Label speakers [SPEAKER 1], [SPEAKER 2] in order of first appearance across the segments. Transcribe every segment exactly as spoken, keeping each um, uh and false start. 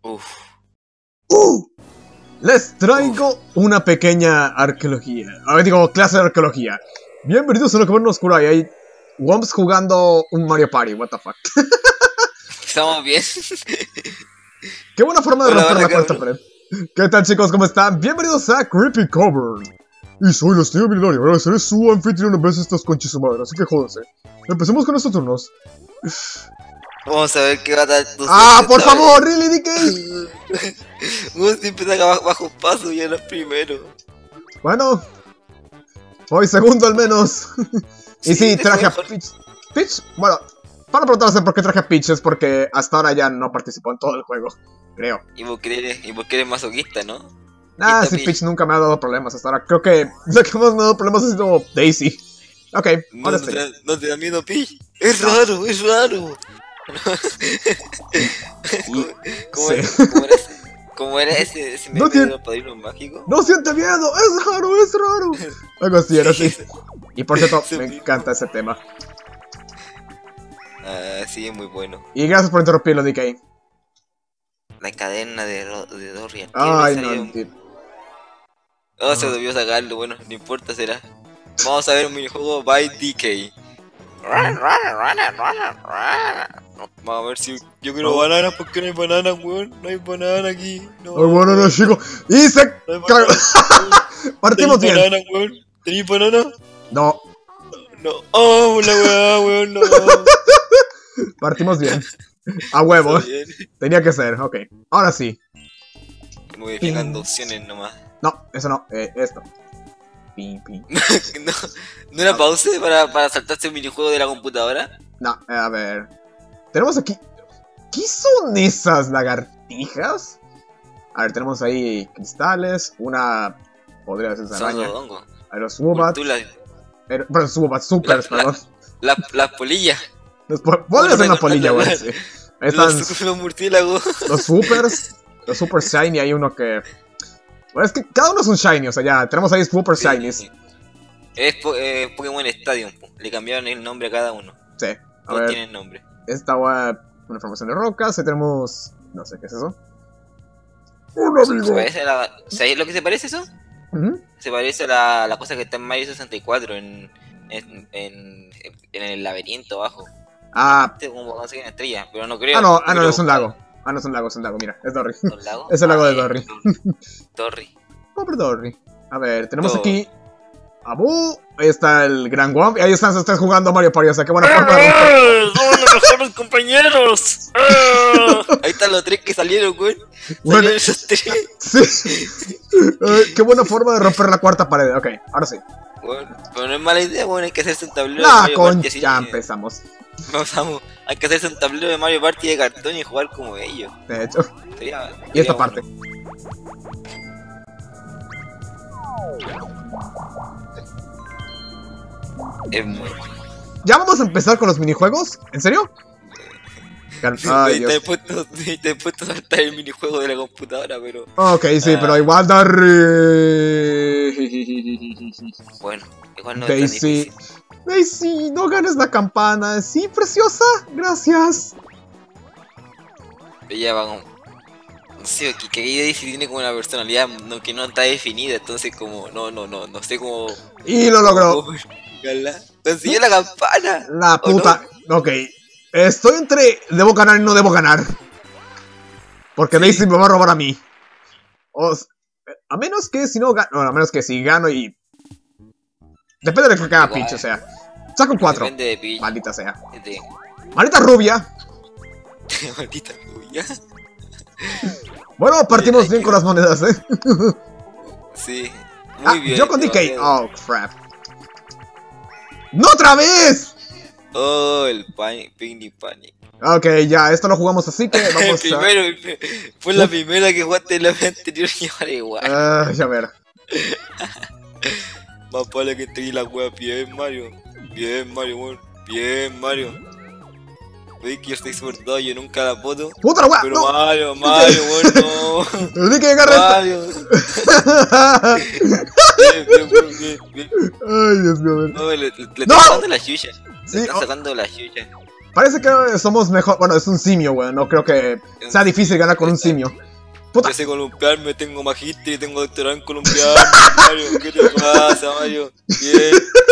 [SPEAKER 1] Uf.
[SPEAKER 2] ¡Uh! Les traigo una pequeña arqueología. A ver, digo, clase de arqueología. Bienvenidos a la caverna oscura. Y hay Womps jugando un Mario Party. What the fuck.
[SPEAKER 1] Estamos bien.
[SPEAKER 2] Qué buena forma de
[SPEAKER 1] Hola,
[SPEAKER 2] romper
[SPEAKER 1] hola,
[SPEAKER 2] la cuarta pared. ¿Qué tal, chicos? ¿Cómo están? Bienvenidos a Creepy Cover. Y soy el Señor Milenario. Ahora seré su anfitrión en vez de estas conchas su madre. Así que jódanse. Empecemos con estos turnos.
[SPEAKER 1] Vamos a ver qué va a dar.
[SPEAKER 2] ¡Ah, por favor! ¡Really, D K!
[SPEAKER 1] Vos siempre saca bajo, bajo paso y eres primero.
[SPEAKER 2] Bueno, voy segundo al menos. Y sí,
[SPEAKER 1] Sí,
[SPEAKER 2] traje a
[SPEAKER 1] mejor.
[SPEAKER 2] Peach. Peach, bueno, para preguntarse por qué traje a Peach es porque hasta ahora ya no participó en todo el juego, creo.
[SPEAKER 1] Y vos que eres, y vos que eres masoquista, ¿no?
[SPEAKER 2] Ah,
[SPEAKER 1] Esta
[SPEAKER 2] sí,
[SPEAKER 1] Peach.
[SPEAKER 2] Peach nunca me ha dado problemas hasta ahora. Creo que lo que más me ha dado problemas ha sido Daisy. Ok,
[SPEAKER 1] No,
[SPEAKER 2] ahora
[SPEAKER 1] no,
[SPEAKER 2] sí.
[SPEAKER 1] te, da- no te da miedo, Peach. Es raro, es raro.
[SPEAKER 2] Y-
[SPEAKER 1] ¿Cómo,
[SPEAKER 2] sí.
[SPEAKER 1] era, ¿Cómo era ese? ¿Cómo era ese, ese meme
[SPEAKER 2] No tiene-
[SPEAKER 1] de los padrinos mágicos?
[SPEAKER 2] ¡No siente miedo! ¡Es raro, es raro! Algo así, era así. Y por cierto, me encanta ese tema.
[SPEAKER 1] Ah, sí, es muy bueno.
[SPEAKER 2] Y gracias por interrumpirlo, D K.
[SPEAKER 1] La cadena de, Ro- de Dorian. ¿Qué
[SPEAKER 2] Ay,
[SPEAKER 1] le
[SPEAKER 2] no,
[SPEAKER 1] salió?
[SPEAKER 2] tío.
[SPEAKER 1] Oh, se
[SPEAKER 2] Ah.
[SPEAKER 1] debió sacarlo, bueno, no importa, será. Vamos a ver un minijuego by D K. Vamos a ver si yo quiero
[SPEAKER 2] No.
[SPEAKER 1] bananas, porque no hay banana, weón. No hay banana aquí. No,
[SPEAKER 2] Ay, bueno, no, chico. Y se
[SPEAKER 1] no hay
[SPEAKER 2] cagó.
[SPEAKER 1] banana.
[SPEAKER 2] Partimos
[SPEAKER 1] ¿Tenéis
[SPEAKER 2] bien.
[SPEAKER 1] banana, weón? ¿Tenéis banana?
[SPEAKER 2] No,
[SPEAKER 1] No. Oh, la weá, weón, no.
[SPEAKER 2] partimos bien. A huevo.
[SPEAKER 1] Está bien.
[SPEAKER 2] Tenía que ser, ok. Ahora sí.
[SPEAKER 1] Modificando opciones nomás.
[SPEAKER 2] No, eso no, eh, esto. Pin, pin.
[SPEAKER 1] no, ¿No era pause para, para saltarse un minijuego de la computadora?
[SPEAKER 2] No, eh, a ver. Tenemos aquí. ¿Qué son esas lagartijas? A ver, tenemos ahí cristales. Una. Podría ser esa
[SPEAKER 1] Son
[SPEAKER 2] araña.
[SPEAKER 1] los hongos.
[SPEAKER 2] A los Wobats.
[SPEAKER 1] Tú las
[SPEAKER 2] eh, Perdón, Wobats, supers,
[SPEAKER 1] La- la-
[SPEAKER 2] perdón.
[SPEAKER 1] la, las polillas.
[SPEAKER 2] Los po- Podría ser una polilla,
[SPEAKER 1] la-
[SPEAKER 2] güey. Sí. Ahí están
[SPEAKER 1] Los, los murciélagos.
[SPEAKER 2] los supers. Los super shiny. Hay uno que. Bueno, es que cada uno es un shiny, o sea, ya. Tenemos ahí super shinies.
[SPEAKER 1] Sí. Es po- eh, Pokémon Stadium. po. Le cambiaron el nombre a cada uno.
[SPEAKER 2] Sí. A
[SPEAKER 1] Todos
[SPEAKER 2] ver.
[SPEAKER 1] tienen nombre.
[SPEAKER 2] Esta web, una formación de rocas, ahí tenemos... No sé qué es eso. Un
[SPEAKER 1] ¿Se
[SPEAKER 2] amigo.
[SPEAKER 1] parece a la... ¿Sabes lo que se parece eso?
[SPEAKER 2] Ujú.
[SPEAKER 1] Se parece a la, la cosa que está en Mario sesenta y cuatro en, en, en, en el laberinto abajo.
[SPEAKER 2] Ah,
[SPEAKER 1] Este como conseguir una estrella, pero no creo.
[SPEAKER 2] ah no, ah no,
[SPEAKER 1] creo.
[SPEAKER 2] es un lago. Ah no, es un lago, es un lago, mira, es Dorry.
[SPEAKER 1] ¿Un lago?
[SPEAKER 2] Es el lago
[SPEAKER 1] Ah,
[SPEAKER 2] de
[SPEAKER 1] eh,
[SPEAKER 2] Dorry.
[SPEAKER 1] Dorry.
[SPEAKER 2] Pobre Dorry. A ver, tenemos
[SPEAKER 1] Todo.
[SPEAKER 2] aquí... a Boo, ahí está el Gran Womp, y ahí están ustedes jugando Mario Party, o sea, qué buena forma de romper.
[SPEAKER 1] ¡Eh! ¡Somos los mejores compañeros! ¡Eh! Ahí están los tres que salieron, güey.
[SPEAKER 2] Bueno.
[SPEAKER 1] Salieron esos tres.
[SPEAKER 2] Sí. Eh, qué buena forma de romper la cuarta pared, ok, ahora sí.
[SPEAKER 1] Bueno, pero no es mala idea, bueno, hay que hacerse un tablero de
[SPEAKER 2] La
[SPEAKER 1] Mario Party
[SPEAKER 2] concha,
[SPEAKER 1] así.
[SPEAKER 2] ya empezamos.
[SPEAKER 1] Vamos, vamos. Hay que hacerse un tablero de Mario Party de cartón y jugar como ellos.
[SPEAKER 2] De hecho.
[SPEAKER 1] Sería,
[SPEAKER 2] Y esta
[SPEAKER 1] sería
[SPEAKER 2] parte.
[SPEAKER 1] bueno. Es muy
[SPEAKER 2] ¿Ya vamos a empezar con los minijuegos? ¿En serio? Ay,
[SPEAKER 1] te, he
[SPEAKER 2] Dios.
[SPEAKER 1] puesto, te he puesto a saltar el minijuego de la computadora, pero
[SPEAKER 2] Ok, sí,
[SPEAKER 1] Ah.
[SPEAKER 2] pero igual Darry.
[SPEAKER 1] bueno, igual no es tan
[SPEAKER 2] Daisy.
[SPEAKER 1] difícil.
[SPEAKER 2] Daisy, no ganes la campana. Sí, preciosa. Gracias.
[SPEAKER 1] Ella va como... No sé, que, que Daisy tiene como una personalidad no, que no está definida, entonces como... No, no, no, no sé cómo...
[SPEAKER 2] Y lo logró.
[SPEAKER 1] cómo explicarla. ¡Consiguió la campana!
[SPEAKER 2] La
[SPEAKER 1] ¿O
[SPEAKER 2] puta. Ok. Estoy entre debo ganar y no debo ganar. Porque
[SPEAKER 1] Sí.
[SPEAKER 2] Daisy me va a robar a mí. O s- a menos que si no gano. Bueno, a menos que si gano y. Depende de lo que haga
[SPEAKER 1] Igual.
[SPEAKER 2] Peach, o sea. Saco un cuatro.
[SPEAKER 1] Depende de Peach.
[SPEAKER 2] Maldita sea.
[SPEAKER 1] De...
[SPEAKER 2] Maldita rubia.
[SPEAKER 1] Maldita rubia.
[SPEAKER 2] Bueno, partimos
[SPEAKER 1] Oye,
[SPEAKER 2] bien con las monedas, eh.
[SPEAKER 1] Sí. Muy
[SPEAKER 2] Ah,
[SPEAKER 1] bien.
[SPEAKER 2] yo con D K.
[SPEAKER 1] demasiado.
[SPEAKER 2] Oh, crap. ¡No otra vez!
[SPEAKER 1] Oh, el Panic, Picnic Panic.
[SPEAKER 2] Ok, ya, esto lo jugamos así que
[SPEAKER 1] El
[SPEAKER 2] vamos a...
[SPEAKER 1] primero, el pri- fue la primera que jugaste en la vez anterior y ahora igual.
[SPEAKER 2] Ah, ya ver.
[SPEAKER 1] Más vale que entregué la wea bien, Mario. Bien, Mario, weón. Bien, Mario. Veis que yo estoy super dado, yo nunca la foto.
[SPEAKER 2] ¡Puta la wea!
[SPEAKER 1] Pero
[SPEAKER 2] ¡No!
[SPEAKER 1] Mario, Mario, weón, no.
[SPEAKER 2] El D K agarra
[SPEAKER 1] Mario.
[SPEAKER 2] esta.
[SPEAKER 1] Bien, bien, bien, bien, bien.
[SPEAKER 2] Ay, Dios mío, a ver.
[SPEAKER 1] No, le, le, le
[SPEAKER 2] ¡No!
[SPEAKER 1] están sacando la chucha. Le
[SPEAKER 2] Sí,
[SPEAKER 1] están
[SPEAKER 2] oh.
[SPEAKER 1] sacando la chucha.
[SPEAKER 2] Parece que somos mejor. Bueno, es un simio, weón. No creo que sea difícil ganar con un simio. Puta.
[SPEAKER 1] Yo sé columpiarme, tengo magíster y tengo doctorado en columpiarme, Mario. ¿Qué te pasa, Mario? Bien.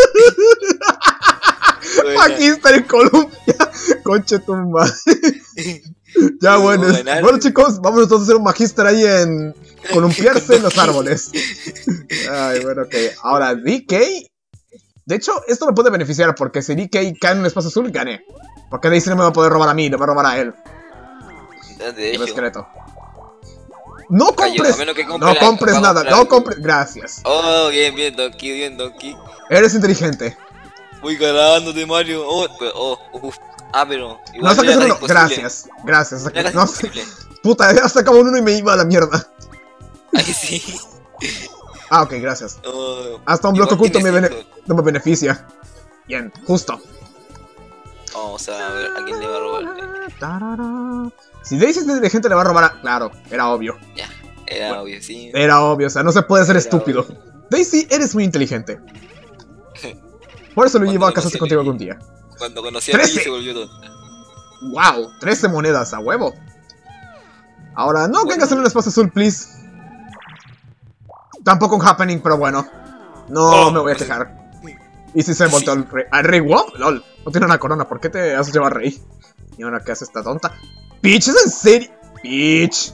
[SPEAKER 2] Magíster en Colombia. Conche tu madre. Ya,
[SPEAKER 1] No,
[SPEAKER 2] bueno. es-
[SPEAKER 1] ganar.
[SPEAKER 2] Bueno, chicos, vamos nosotros a hacer un magíster ahí en columpiarse en los árboles. Ay, bueno, ok. Ahora, D K. De hecho, esto me puede beneficiar porque si D K cae en un espacio azul, gané. Porque Daisy no me va a poder robar a mí, le va a robar a él.
[SPEAKER 1] De
[SPEAKER 2] El
[SPEAKER 1] hecho.
[SPEAKER 2] esqueleto. No
[SPEAKER 1] Cayó,
[SPEAKER 2] compres.
[SPEAKER 1] a menos que compre
[SPEAKER 2] No
[SPEAKER 1] la-
[SPEAKER 2] compres
[SPEAKER 1] va a
[SPEAKER 2] nada.
[SPEAKER 1] comprar.
[SPEAKER 2] No compres. Gracias.
[SPEAKER 1] Oh, bien, bien, Donkey, bien, Donkey.
[SPEAKER 2] Eres inteligente.
[SPEAKER 1] Voy ganándote, Mario. Oh, pero, oh, uf. Ah, pero.
[SPEAKER 2] No
[SPEAKER 1] Igual
[SPEAKER 2] saques
[SPEAKER 1] era
[SPEAKER 2] uno.
[SPEAKER 1] casi imposible.
[SPEAKER 2] Gracias. Gracias.
[SPEAKER 1] Era casi
[SPEAKER 2] No sé.
[SPEAKER 1] imposible.
[SPEAKER 2] Puta, ya sacaba un uno y me iba a la mierda.
[SPEAKER 1] Ay, sí.
[SPEAKER 2] Ah, ok, gracias.
[SPEAKER 1] Oh,
[SPEAKER 2] Hasta un
[SPEAKER 1] igual
[SPEAKER 2] bloque oculto me,
[SPEAKER 1] tiene
[SPEAKER 2] bene-
[SPEAKER 1] cinco.
[SPEAKER 2] no me beneficia. Bien, justo.
[SPEAKER 1] Vamos a ver a quién le va a robar.
[SPEAKER 2] Tarara. Si Daisy es inteligente, le va a robar a. Claro, era obvio.
[SPEAKER 1] Ya, era obvio, sí.
[SPEAKER 2] Era obvio, o sea, no se puede ser
[SPEAKER 1] Era
[SPEAKER 2] estúpido.
[SPEAKER 1] obvio.
[SPEAKER 2] Daisy, eres muy inteligente. Por eso lo
[SPEAKER 1] Cuando
[SPEAKER 2] llevo a
[SPEAKER 1] conocí
[SPEAKER 2] casarse
[SPEAKER 1] a
[SPEAKER 2] contigo
[SPEAKER 1] Luigi.
[SPEAKER 2] algún día.
[SPEAKER 1] Cuando conocí a Luigi
[SPEAKER 2] trece.
[SPEAKER 1] se volvió tonta.
[SPEAKER 2] Wow, trece monedas a huevo. Ahora, no
[SPEAKER 1] Bueno.
[SPEAKER 2] vengas en un espacio azul, please. Tampoco un happening, pero bueno. No
[SPEAKER 1] Oh,
[SPEAKER 2] me voy a
[SPEAKER 1] pues,
[SPEAKER 2] quejar. ¿Y si se volteó
[SPEAKER 1] sí.
[SPEAKER 2] al rey? ¿Al rey Womp? LOL. No tiene una corona, ¿por qué te haces llevar rey? ¿Y ahora qué hace esta tonta? ¿Peach es en serio? Peach.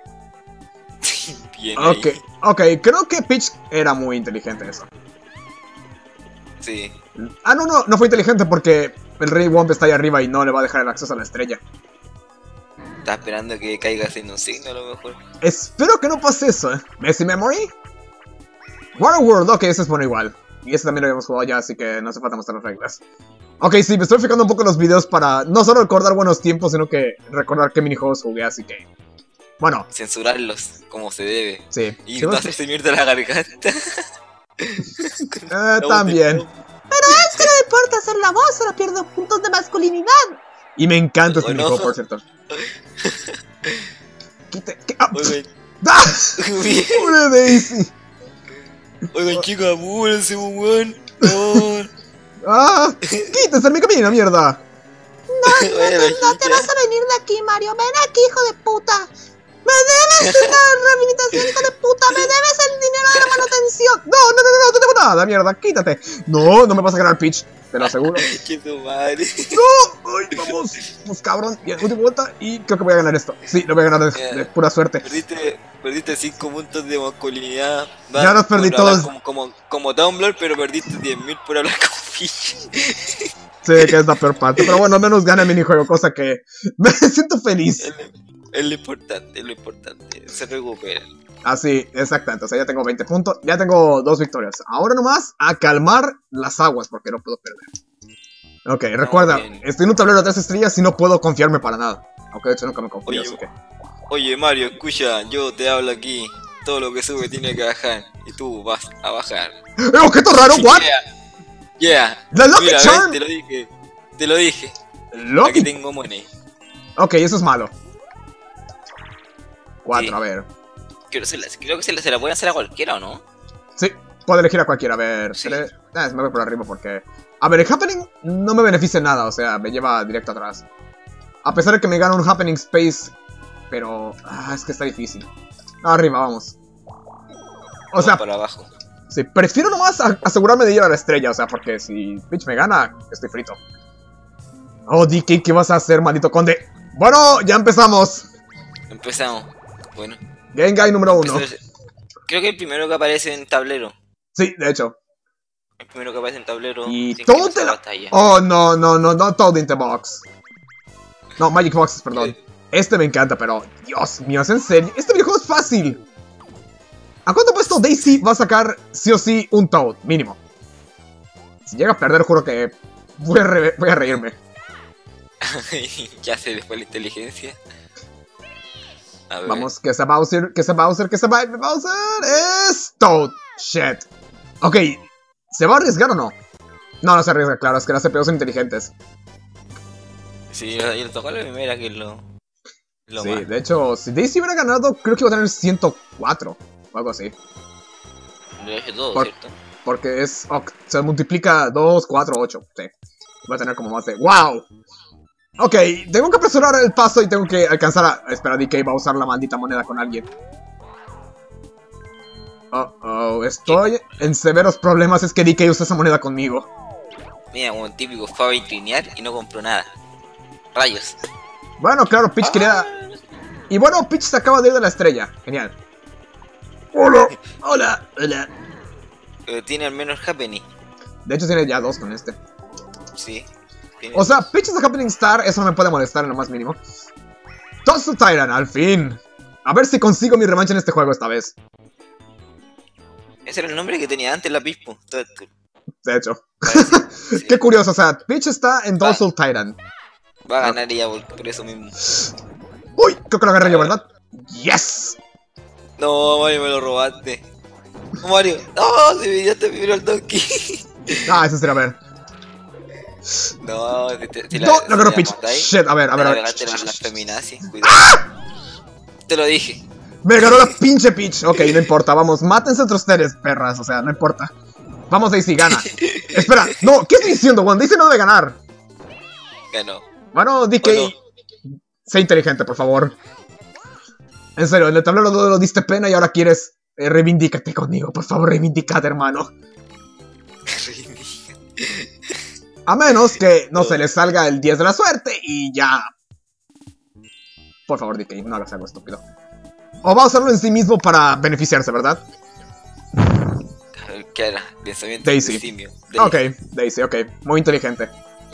[SPEAKER 1] Bien
[SPEAKER 2] Ok,
[SPEAKER 1] ahí.
[SPEAKER 2] ok, creo que Peach era muy inteligente eso.
[SPEAKER 1] Sí.
[SPEAKER 2] Ah, no, no, no fue inteligente porque el rey Womp está ahí arriba y no le va a dejar el acceso a la estrella.
[SPEAKER 1] Estaba esperando que caiga sin un signo a lo mejor.
[SPEAKER 2] Espero que no pase eso, ¿eh? ¿Messi Memory? Waterworld, ok, ese es bueno igual. Y ese también lo habíamos jugado ya, así que no hace falta mostrar las reglas. Ok, sí, me estoy fijando un poco en los videos para no solo recordar buenos tiempos, sino que recordar qué minijuegos jugué, así que... Bueno,
[SPEAKER 1] Censurarlos como se debe.
[SPEAKER 2] sí.
[SPEAKER 1] Y
[SPEAKER 2] Sí,
[SPEAKER 1] no
[SPEAKER 2] pues,
[SPEAKER 1] hacerse mierda la garganta.
[SPEAKER 2] eh, también. Es que no me importa hacer la voz, solo pierdo puntos de masculinidad. Y me encanta este
[SPEAKER 1] ¿O no?
[SPEAKER 2] minijuego, por cierto. Quite... ¿qué? ¡Ah!
[SPEAKER 1] Oigan,
[SPEAKER 2] ¡Ah!
[SPEAKER 1] bien.
[SPEAKER 2] ¡Pobre Daisy!
[SPEAKER 1] Oigan, chicos, apúrense, weón. No.
[SPEAKER 2] ¡Ah! ¡Quítese de mi camino, mierda!
[SPEAKER 1] Bueno,
[SPEAKER 3] No te vas a venir de aquí, Mario. Ven aquí, hijo de puta. Me debes una rehabilitación, hijo de puta. Me debes el dinero de la manutención.
[SPEAKER 2] No, no, no, no, no tengo nada, mierda, quítate. No, no me vas a ganar Peach, te lo aseguro.
[SPEAKER 1] que tu madre.
[SPEAKER 2] No, ay, vamos, vamos, cabrón. Bien, última vuelta y creo que voy a ganar esto. Sí, lo voy a ganar de, de pura suerte.
[SPEAKER 1] Perdiste, perdiste cinco puntos de masculinidad.
[SPEAKER 2] Ya los perdí
[SPEAKER 1] por hablar
[SPEAKER 2] todos.
[SPEAKER 1] Como, como, como Tumblr, pero perdiste diez mil por hablar como Fish.
[SPEAKER 2] Sí, que es la peor parte, pero bueno, al menos gana el minijuego, cosa que me siento feliz.
[SPEAKER 1] Es lo- es lo importante, es lo importante. Se recuperan.
[SPEAKER 2] Así, exactamente, o sea, ya tengo veinte puntos, ya tengo dos victorias. Ahora nomás a calmar las aguas, porque no puedo perder. Ok, recuerda,
[SPEAKER 1] bien.
[SPEAKER 2] estoy en un tablero de tres estrellas y no puedo confiarme para nada. Aunque de hecho nunca me confío,
[SPEAKER 1] Oye,
[SPEAKER 2] así que...
[SPEAKER 1] Oye, Mario, escucha, yo te hablo aquí. Todo lo que sube tiene que bajar. Y tú vas a bajar.
[SPEAKER 2] ¡Eh, objeto raro, what!
[SPEAKER 1] Yeah. Yeah.
[SPEAKER 2] ¡La Lucky
[SPEAKER 1] Mira,
[SPEAKER 2] Charm!
[SPEAKER 1] ves, te lo dije. Te lo dije. Aquí
[SPEAKER 2] Lucky...
[SPEAKER 1] tengo money.
[SPEAKER 2] Ok, eso es malo. Cuatro,
[SPEAKER 1] Sí.
[SPEAKER 2] a ver.
[SPEAKER 1] Creo, se la- creo que se la, se la pueden hacer a cualquiera, ¿o no?
[SPEAKER 2] Sí, puedo elegir a cualquiera, a ver.
[SPEAKER 1] Sí.
[SPEAKER 2] tres- Ah, me voy por arriba porque... A ver, el Happening no me beneficia en nada, o sea, me lleva directo atrás. A pesar de que me gana un Happening Space, pero... Ah, es que está difícil. No, arriba, vamos. O sea,
[SPEAKER 1] para abajo.
[SPEAKER 2] sí, prefiero nomás a- asegurarme de ir a la estrella, o sea, porque si Peach me gana, estoy frito. Oh, D K, ¿qué vas a hacer, maldito conde? Bueno, ya empezamos.
[SPEAKER 1] Empezamos. Bueno.
[SPEAKER 2] Gengai número uno.
[SPEAKER 1] Eso es- creo que el primero que aparece en tablero.
[SPEAKER 2] Sí, de hecho.
[SPEAKER 1] El primero que aparece en tablero.
[SPEAKER 2] Y
[SPEAKER 1] tiene que
[SPEAKER 2] todo
[SPEAKER 1] pasar
[SPEAKER 2] te la-
[SPEAKER 1] batalla.
[SPEAKER 2] Oh, no, no, no, no Toad in the Box. No, Magic Boxes, perdón. Este me encanta, pero... Dios mío, ¿es en serio? Este videojuego es fácil. ¿A cuánto puesto Daisy va a sacar sí o sí un Toad? Mínimo. Si llega a perder, juro que voy a, re- voy a reírme.
[SPEAKER 1] Ya sé después la inteligencia. A ver.
[SPEAKER 2] Vamos, que sea Bowser, que sea Bowser, que sea Ba- Bowser. Es Toad. Shit. Ok, ¿se va a arriesgar o no? No, no se arriesga, claro, es que las C P U son inteligentes.
[SPEAKER 1] Sí, y le tocó la primera que es lo. Lo
[SPEAKER 2] Sí,
[SPEAKER 1] más.
[SPEAKER 2] de hecho, si Daisy hubiera ganado, creo que iba a tener ciento cuatro o algo así.
[SPEAKER 1] Lo he hecho todo,
[SPEAKER 2] Por-
[SPEAKER 1] ¿cierto?
[SPEAKER 2] Porque es. oct- se multiplica dos, cuatro, ocho. Sí. Va a tener como más de. ¡Wow! Ok, tengo que apresurar el paso y tengo que alcanzar a... Espera, D K va a usar la maldita moneda con alguien. Oh, oh, estoy en severos problemas. Es que D K usa esa moneda conmigo.
[SPEAKER 1] Mira, un típico fue a vitrinear y no compró nada. Rayos.
[SPEAKER 2] Bueno, claro, Peach
[SPEAKER 1] Ah.
[SPEAKER 2] quería... Y bueno, Peach se acaba de ir de la estrella. Genial. Hola. Hola. Hola.
[SPEAKER 1] Pero tiene al menos Happening.
[SPEAKER 2] De hecho tiene ya dos con este.
[SPEAKER 1] Sí. Tiene
[SPEAKER 2] O sea,
[SPEAKER 1] dos.
[SPEAKER 2] Peach es the Happening Star. Eso no me puede molestar en lo más mínimo. Toss to Tyrant, al fin. A ver si consigo mi revancha en este juego esta vez.
[SPEAKER 1] Ese era el nombre que tenía antes la Pispo. Todo- todo-
[SPEAKER 2] De hecho.
[SPEAKER 1] parece. Sí.
[SPEAKER 2] Qué curioso, o sea, Peach está en
[SPEAKER 1] Va.
[SPEAKER 2] Dorsal Tyrant.
[SPEAKER 1] Va a ganar ella por, por eso mismo.
[SPEAKER 2] Uy, creo que lo agarré yo, ¿verdad? ¡Yes!
[SPEAKER 1] No, Mario, me lo robaste. Mario, no, se me pillaste primero el Donkey.
[SPEAKER 2] Ah, eso sería a ver.
[SPEAKER 1] No, si, te, si la,
[SPEAKER 2] No,
[SPEAKER 1] si
[SPEAKER 2] lo agarró
[SPEAKER 1] la
[SPEAKER 2] Peach.
[SPEAKER 1] matáis,
[SPEAKER 2] Shit, a ver, a ver, a
[SPEAKER 1] te
[SPEAKER 2] ver.
[SPEAKER 1] pegaste las, las feminazis, cuidado. Te lo dije.
[SPEAKER 2] Me ganó la pinche Peach. Ok, no importa, vamos, mátense entre ustedes, perras, o sea, no importa. Vamos, Daisy, gana. Espera, no, ¿qué estoy diciendo, Juan? Daisy no debe ganar.
[SPEAKER 1] Ganó.
[SPEAKER 2] Bueno, D K,
[SPEAKER 1] ¿O no?
[SPEAKER 2] sé inteligente, por favor. En serio, en el tablero lo, lo diste pena y ahora quieres... Eh, reivindícate conmigo, por favor, reivindícate, hermano. A menos que no se le salga el diez de la suerte y ya. Por favor, D K, no hagas algo estúpido. O va a usarlo en sí mismo para beneficiarse, ¿verdad?
[SPEAKER 1] ¿Qué era? Pensamiento
[SPEAKER 2] Daisy.
[SPEAKER 1] de simio.
[SPEAKER 2] Ok, Daisy, ok. Muy inteligente.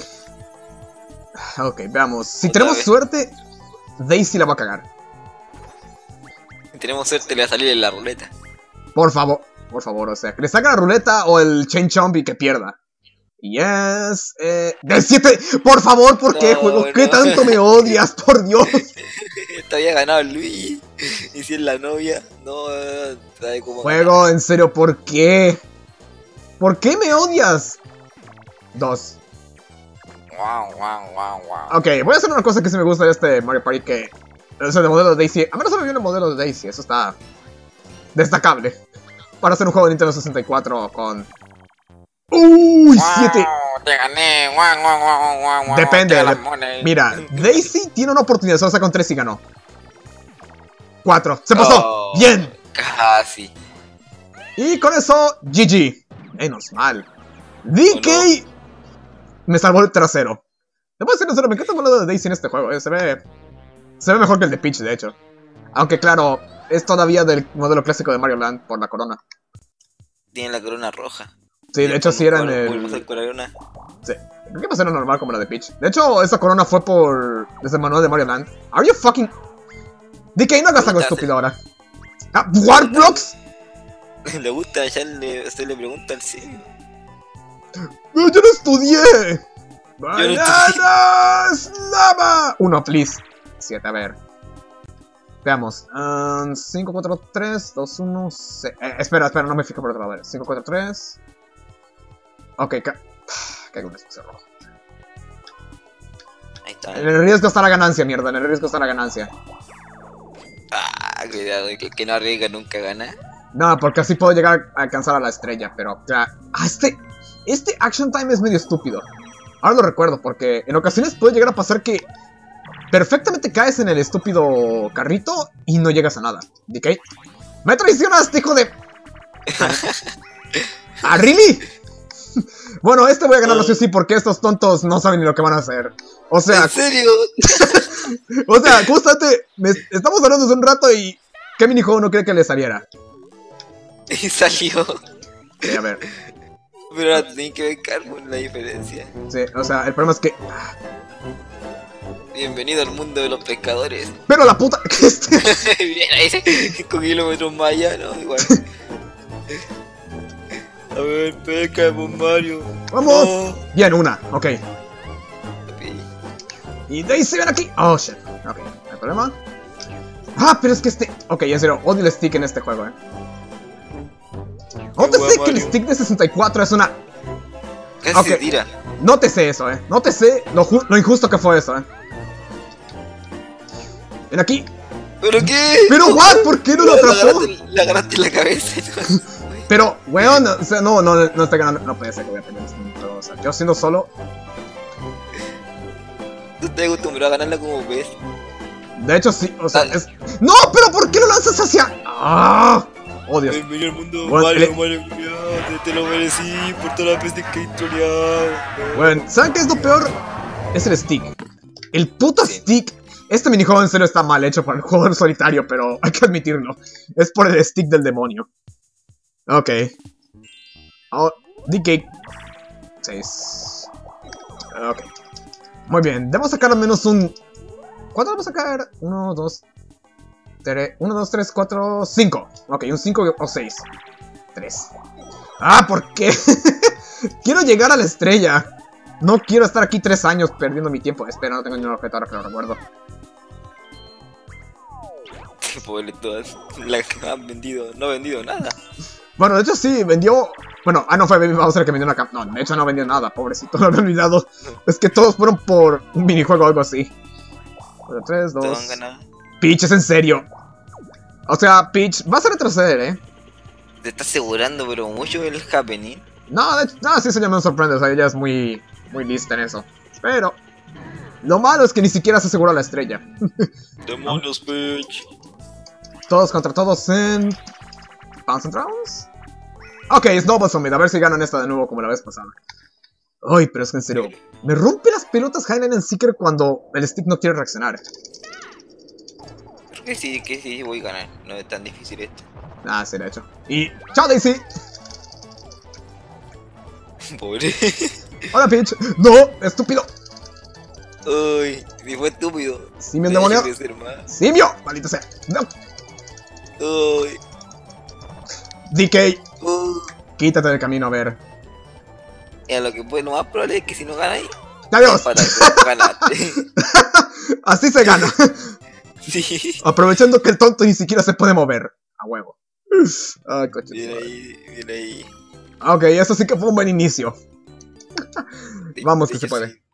[SPEAKER 2] Ok, veamos. Si
[SPEAKER 1] Otra
[SPEAKER 2] tenemos
[SPEAKER 1] vez.
[SPEAKER 2] suerte, Daisy la va a cagar.
[SPEAKER 1] Si tenemos suerte le va a salir en la ruleta.
[SPEAKER 2] Por favor, por favor, o sea, que le saque la ruleta o el Chain Chomp y que pierda. Yes, eh... ¡del siete! Por favor, ¿por qué,
[SPEAKER 1] No,
[SPEAKER 2] juego? ¿Qué
[SPEAKER 1] no.
[SPEAKER 2] tanto me odias? Por Dios.
[SPEAKER 1] Te había ganado Luis. Y si es la novia, no, sabe cómo
[SPEAKER 2] Juego, en serio, ¿por qué? ¿Por qué me odias? Dos.
[SPEAKER 1] Wow, wow, wow, wow.
[SPEAKER 2] Ok, voy a hacer una cosa que sí me gusta de este Mario Party, que... O sea, de modelo de Daisy. A menos se me viene el modelo de Daisy, eso está... destacable. Para hacer un juego de Nintendo sesenta y cuatro con... ¡Uy! siete.
[SPEAKER 1] Te gané. Wow, wow, wow, wow, wow.
[SPEAKER 2] Depende,
[SPEAKER 1] Te la
[SPEAKER 2] de-
[SPEAKER 1] money.
[SPEAKER 2] Mira, Daisy tiene una oportunidad, solo saca un tres y ganó. cuatro. ¡Se pasó!
[SPEAKER 1] Oh.
[SPEAKER 2] ¡Bien!
[SPEAKER 1] Casi.
[SPEAKER 2] Y con eso, G G. Menos mal. D K me salvó el trasero. Te puedo decir en serio, me encanta el modelo de Daisy en este juego. eh, Se ve... Se ve mejor que el de Peach, de hecho. Aunque claro, es todavía del modelo clásico de Mario Land por la corona.
[SPEAKER 1] Tiene la corona roja.
[SPEAKER 2] Sí, de hecho sí era en
[SPEAKER 1] Volvemos
[SPEAKER 2] el...
[SPEAKER 1] a corona.
[SPEAKER 2] Sí. Creo que va a ser normal como la de Peach. De hecho, esa corona fue por... desde el manual de Mario Land. Are you fucking... D K, no hagas algo estúpido ahora. Ah, ¿Warp Blocks?
[SPEAKER 1] Le gusta echarle, hacerle pregunta al simio.
[SPEAKER 2] ¡No, yo no estudié!
[SPEAKER 1] no estudié.
[SPEAKER 2] ¡Bananas! ¡Lava! Uno, please. Siete, a ver. Veamos. Um, cinco, cuatro, tres, dos, uno, seis. Eh, espera, espera, no me fijo por otro lado. A ver. cinco, cuatro, tres. Ok, ca... Caigo en un espacio rojo.
[SPEAKER 1] Ahí está.
[SPEAKER 2] En el riesgo está la ganancia, mierda. En el riesgo está la ganancia.
[SPEAKER 1] Ah, cuidado, que el que no arriesga nunca gana.
[SPEAKER 2] No, porque así puedo llegar a alcanzar a la estrella, pero... ya. Ah, este... Este Action Time es medio estúpido. Ahora lo recuerdo, porque en ocasiones puede llegar a pasar que... perfectamente caes en el estúpido carrito y no llegas a nada. ¿D K? ¡Me traicionaste, hijo de...! ¿Ah, really? Bueno, este voy a ganarlo sí o sí porque estos tontos no saben ni lo que van a hacer. O sea,
[SPEAKER 1] ¿En serio?
[SPEAKER 2] o sea, justamente me- estamos hablando hace un rato y... ¿qué minijuego no cree que le saliera?
[SPEAKER 1] Y salió.
[SPEAKER 2] Sí, a ver.
[SPEAKER 1] Pero ahora tenés que ver Carmen la diferencia.
[SPEAKER 2] Sí, o sea, el problema es que...
[SPEAKER 1] Bienvenido al mundo de los pescadores.
[SPEAKER 2] Pero la puta... ¿qué este?
[SPEAKER 1] Bien, ahí cinco kilómetros más allá, ¿no? Igual. A ver, pesca, pues Mario.
[SPEAKER 2] ¡Vamos!
[SPEAKER 1] No.
[SPEAKER 2] Bien, una, ok.
[SPEAKER 1] Ok.
[SPEAKER 2] Y Daisy, ven aquí. Oh, shit. Ok, no hay problema. Ah, pero es que este... Ok, en serio, odio el stick en este juego, eh. No te
[SPEAKER 1] Igual,
[SPEAKER 2] sé que el
[SPEAKER 1] Mario.
[SPEAKER 2] stick de sesenta y cuatro es una...
[SPEAKER 1] Casi
[SPEAKER 2] Ok.
[SPEAKER 1] se tira.
[SPEAKER 2] No te sé eso, eh. No te sé lo, ju- lo injusto que fue eso, eh. Ven aquí.
[SPEAKER 1] ¿Pero qué?
[SPEAKER 2] Pero, what? ¿Por qué no lo
[SPEAKER 1] Le
[SPEAKER 2] atrapó?
[SPEAKER 1] agarraste- Le agarraste en la cabeza. ¿No?
[SPEAKER 2] Pero, weón, o sea, no, no, no está ganando. No puede ser que voy a perder este juego. O sea, yo siendo solo...
[SPEAKER 1] Tú estás acostumbrado a ganarla como ves.
[SPEAKER 2] De hecho, sí, o sea,
[SPEAKER 1] Dale.
[SPEAKER 2] es... ¡No! ¿Pero por qué lo lanzas hacia...? ¡Ah! ¡Oh, Dios!
[SPEAKER 1] Bienvenido al mundo,
[SPEAKER 2] Bueno,
[SPEAKER 1] Mario,
[SPEAKER 2] le-
[SPEAKER 1] Mario, culiao, te, te lo merecí por todas las veces que he troleado.
[SPEAKER 2] Bueno, ¿saben qué es lo peor? Es el stick. El puto
[SPEAKER 1] Sí.
[SPEAKER 2] stick. Este minijuego en serio está mal hecho para el juego en solitario, pero hay que admitirlo. Es por el stick del demonio. Ok. Oh, D K. seis. Ok. Muy bien, debemos sacar al menos un... ¿Cuánto vamos a sacar? uno, dos, tres, uno, dos, tres, cuatro, cinco. Ok, un cinco o seis. tres. Ah, ¿por qué? Quiero llegar a la estrella. No quiero estar aquí tres años perdiendo mi tiempo. Espera, no tengo ningún objeto ahora que lo recuerdo.
[SPEAKER 1] Pobre todas. La que han vendido, no ha vendido nada.
[SPEAKER 2] Bueno, de hecho sí, vendió... Bueno, ah, no fue Baby Bowser que vendió una cam... No, de hecho no vendió nada, pobrecito, lo había olvidado. Es que todos fueron por un minijuego o algo así. tres,
[SPEAKER 1] Todos
[SPEAKER 2] dos...
[SPEAKER 1] han ganado.
[SPEAKER 2] Peach, es en serio. O sea, Peach, vas a retroceder, ¿eh?
[SPEAKER 1] Te está asegurando, pero mucho el happening.
[SPEAKER 2] No, de hecho, no, sí, eso ya me sorprende, o sea, ella es muy... Muy lista en eso. Pero... Lo malo es que ni siquiera se asegura la estrella.
[SPEAKER 1] Demonios, bitch.
[SPEAKER 2] Todos contra todos en... Bounce and Rounds. Ok, Snowball Summit, a ver si ganan esta de nuevo como la vez pasada. Ay, pero es que en serio, me rompe las pelotas Highline and Seeker cuando el stick no quiere reaccionar.
[SPEAKER 1] Creo que sí, que sí voy a ganar. No es tan difícil esto.
[SPEAKER 2] Ah, sí, de hecho. Y... ¡Chao, Daisy!
[SPEAKER 1] Pobre.
[SPEAKER 2] ¡Hola, Peach! ¡No! ¡Estúpido!
[SPEAKER 1] Uy, si fue estúpido.
[SPEAKER 2] ¡Simio
[SPEAKER 1] Tenía
[SPEAKER 2] endemoniado!
[SPEAKER 1] que ser más.
[SPEAKER 2] ¡Simio! ¡Maldito sea! ¡No!
[SPEAKER 1] Uy,
[SPEAKER 2] D K,
[SPEAKER 1] uy.
[SPEAKER 2] quítate del camino, a ver.
[SPEAKER 1] Mira, lo que puede, lo más probable es que si no ganáis,
[SPEAKER 2] ¡Adiós!
[SPEAKER 1] empataste, ganaste.
[SPEAKER 2] Así se gana.
[SPEAKER 1] Sí.
[SPEAKER 2] Aprovechando que el tonto ni siquiera se puede mover. A huevo. Ay, coche.
[SPEAKER 1] Bien ahí, bien ahí.
[SPEAKER 2] Ok, eso sí que fue un buen inicio. Vamos, que
[SPEAKER 1] De
[SPEAKER 2] se
[SPEAKER 1] hecho,
[SPEAKER 2] puede.
[SPEAKER 1] sí.